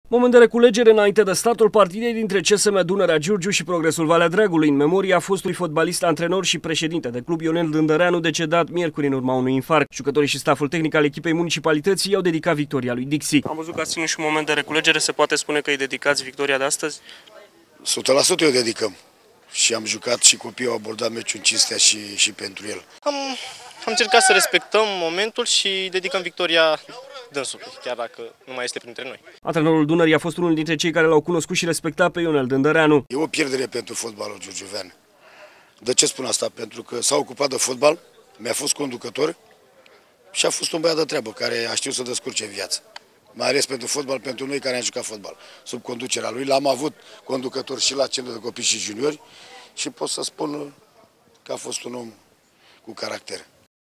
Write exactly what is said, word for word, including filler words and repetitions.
Moment de reculegere înainte de startul partidei dintre C S M Dunărea Giurgiu și Progresul Valea Dragului, în memoria fostului fotbalist, antrenor și președinte de club Ionel Dândăreanu, decedat miercuri în urma unui infarct. Jucătorii și staful tehnic al echipei municipalității i-au dedicat victoria lui Dixi. Am văzut că ați ținut și un moment de reculegere, se poate spune că îi dedicați victoria de astăzi? o sută la sută o dedicăm. Și am jucat și copiii au abordat meciul în cinstea și, și pentru el. Am, am încercat să respectăm momentul și dedicăm victoria dânsului, chiar dacă nu mai este printre noi. Antrenorul Dunării a fost unul dintre cei care l-au cunoscut și respectat pe Ionel Dândăreanu. E o pierdere pentru fotbalul giurgiuvean. De ce spun asta? Pentru că s-a ocupat de fotbal, mi-a fost conducător și a fost un băiat de treabă care a știut să descurce în viață. Mai ales pentru fotbal, pentru noi care am jucat fotbal. Sub conducerea lui l-am avut conducător și la centru de copii și juniori și pot să spun că a fost un om cu caracter.